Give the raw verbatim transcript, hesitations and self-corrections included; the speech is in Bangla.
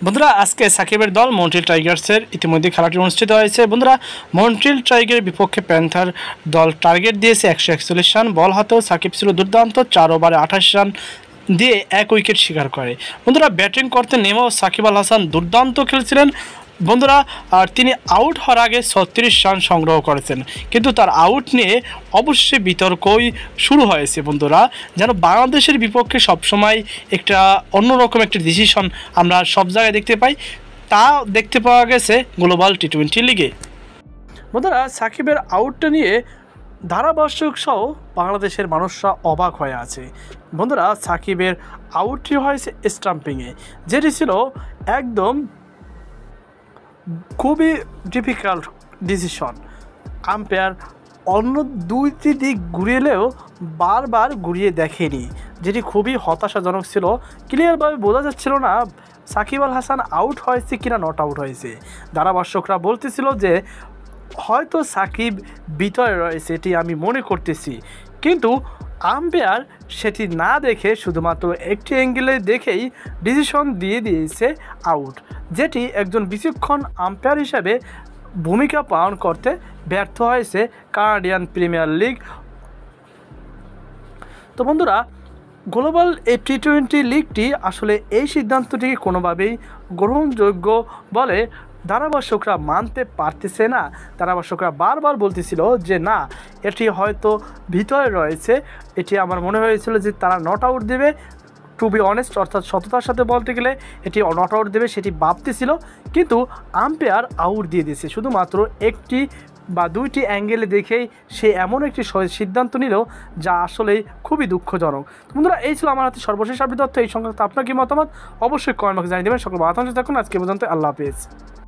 বন্ধুরা আজকে সাকিবের দল মন্ট্রিয়াল টাইগার্সের ইতিমধ্যে খেলাটি অনুষ্ঠিত হয়েছে। বন্ধুরা মন্ট্রিয়াল টাইগারের বিপক্ষে প্যান্থার দল টার্গেট দিয়েছে একশো একচল্লিশ রান। বল হাতেও সাকিব ছিল দুর্দান্ত, চার ওভারে আঠাশ রান দিয়ে এক উইকেট শিকার করে। বন্ধুরা ব্যাটিং করতে নেমেও সাকিব আল হাসান দুর্দান্ত খেলছিলেন বন্ধুরা, আর তিনি আউট হওয়ার আগে ছত্রিশ রান সংগ্রহ করেছেন, কিন্তু তার আউট নিয়ে অবশ্যই বিতর্কই শুরু হয়েছে বন্ধুরা। যেন বাংলাদেশের বিপক্ষে সবসময় একটা অন্যরকম একটা ডিসিশন আমরা সব জায়গায় দেখতে পাই, তা দেখতে পাওয়া গেছে গ্লোবাল টি টোয়েন্টি লিগে। বন্ধুরা সাকিবের আউটটা নিয়ে ধারাভাষ্যক সহ বাংলাদেশের মানুষরা অবাক হয়ে আছে। বন্ধুরা সাকিবের আউটটি হয়েছে স্টাম্পিংয়ে, যেটি ছিল একদম খুবই ডিফিকাল্ট ডিসিশন। আম্পায়ার অন্য দুইটি দিক ঘুরিয়েলেও বারবার ঘুরিয়ে দেখেনি, যেটি খুবই হতাশাজনক ছিল। ক্লিয়ারভাবে বোঝা যাচ্ছিল না সাকিব আল হাসান আউট হয়েছে কিনা নট আউট হয়েছে। ধারাভাষ্যকরা বলতেছিল যে হয়তো সাকিব ভিতরে রয়েছে, এটি আমি মনে করতেছি, কিন্তু আম্পায়ার সেটি না দেখে শুধুমাত্র একটি অ্যাঙ্গেলে দেখেই ডিসিশন দিয়ে দিয়েছে আউট, যেটি একজন বিচক্ষণ আম্পায়ার হিসেবে ভূমিকা পালন করতে ব্যর্থ হয়েছে কানাডিয়ান প্রিমিয়ার লিগ। তো বন্ধুরা গ্লোবাল এই টি টোয়েন্টি লিগটি আসলে এই সিদ্ধান্তটিকে কোনোভাবেই গ্রহণযোগ্য বলে ধারাভাষ্যকরা মানতে পারতেছে না। ধারাভাষ্যকরা বারবার বলতেছিল যে না, এটি হয়তো ভিতরে রয়েছে। এটি আমার মনে হয়েছিল যে তারা নট আউট দেবে, টু বি অনেস্ট, অর্থাৎ সততার সাথে বলতে গেলে এটি নট আউট দেবে সেটি ভাবতেছিল, কিন্তু আম্পায়ার আউট দিয়ে দিয়েছে। শুধুমাত্র একটি বা দুইটি অ্যাঙ্গেলে দেখেই সে এমন একটি সিদ্ধান্ত নিল যা আসলেই খুবই দুঃখজনক। বন্ধুরা এই ছিল আমার হাতে সর্বশেষ আপডেট তথ্য। এই সংক্রান্ত আপনার কি মতামত অবশ্যই কমেন্ট বক্সে জানিয়ে দেবেন। সকল বাতাংশ থাকুন। আজকে পর্যন্ত আল্লাহ হাফেজ।